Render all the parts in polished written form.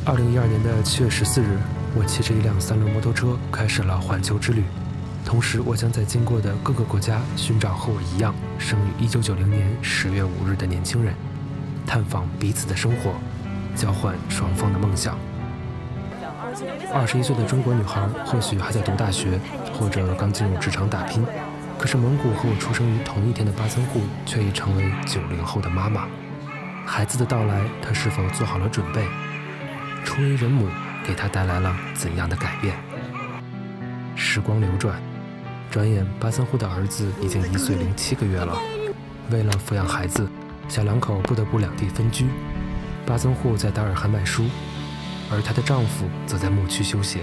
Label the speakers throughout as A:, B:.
A: 2012年的7月14日，我骑着一辆3轮摩托车开始了环球之旅。同时，我将在经过的各个国家寻找和我一样生于1990年10月5日的年轻人，探访彼此的生活，交换双方的梦想。21岁的中国女孩或许还在读大学，或者刚进入职场打拼，可是蒙古和我出生于同一天的巴曾户却已成为90后的妈妈。孩子的到来，她是否做好了准备？初为人母给她带来了怎样的改变？时光流转，转眼巴曾户的儿子已经1岁零7个月了。为了抚养孩子，小两口不得不两地分居。巴曾户在达尔罕卖书，而她的丈夫则在牧区修鞋。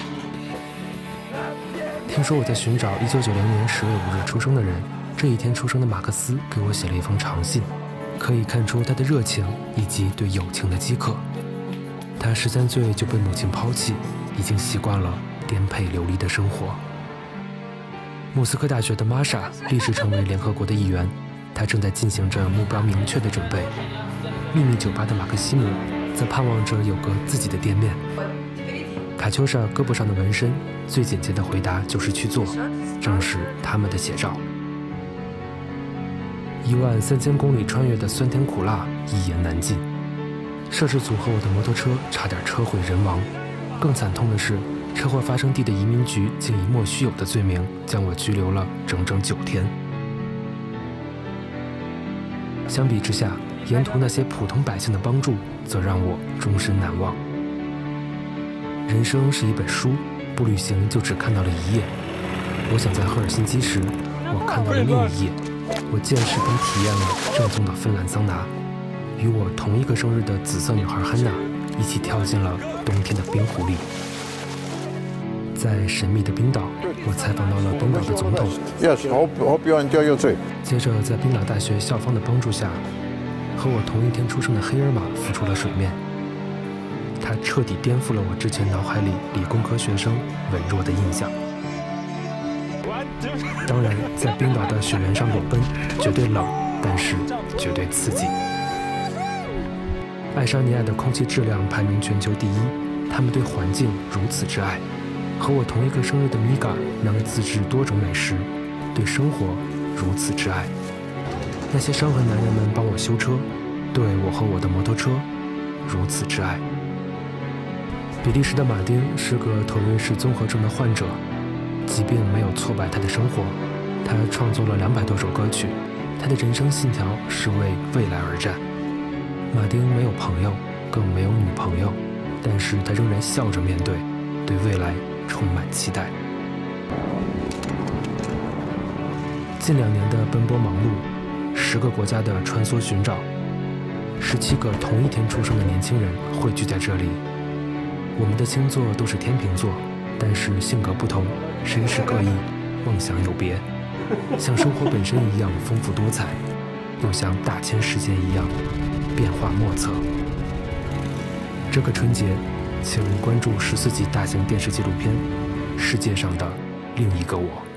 A: 听说我在寻找1990年10月5日出生的人，这一天出生的马克思给我写了一封长信，可以看出他的热情以及对友情的饥渴。他13岁就被母亲抛弃，已经习惯了颠沛流离的生活。莫斯科大学的玛莎立志成为联合国的一员，她正在进行着目标明确的准备。秘密酒吧的马克西姆则盼望着有个自己的店面。卡秋莎胳膊上的纹身，最简洁的回答就是去做，正是他们的写照。13000公里穿越的酸甜苦辣，一言难尽。摄制组和我的摩托车差点车毁人亡，更惨痛的是，车祸发生地的移民局竟以莫须有的罪名将我拘留了整整9天。相比之下，沿途那些普通百姓的帮助，则让我终身难忘。人生是一本书，不旅行就只看到了一页。我想在赫尔辛基时，我看到了另一页。我见识并体验了正宗的芬兰桑拿，与我同一个生日的紫色女孩汉娜一起跳进了冬天的冰湖里。在神秘的冰岛，我采访到了冰岛的总统。接着，在冰岛大学校方的帮助下，和我同一天出生的黑尔玛浮出了水面。他彻底颠覆了我之前脑海里理工科学生稳弱的印象。当然，在冰岛的雪原上裸奔，绝对冷，但是绝对刺激。爱沙尼亚的空气质量排名全球第1，他们对环境如此之爱。和我同一个生日的米嘎能自制多种美食，对生活如此之爱。那些伤痕男人们帮我修车，对我和我的摩托车如此之爱。比利时的马丁是个头瑞氏综合症的患者，疾病没有挫败他的生活，他创作了200多首歌曲，他的人生信条是为未来而战。马丁没有朋友，更没有女朋友，但是他仍然笑着面对，对未来充满期待。近2年的奔波忙碌，10个国家的穿梭寻找，17个同一天出生的年轻人汇聚在这里。我们的星座都是天秤座，但是性格不同，身世各异，梦想有别，像生活本身一样丰富多彩，又像大千世界一样变化莫测。这个春节，请关注14集大型电视纪录片《世界上的另一个我》。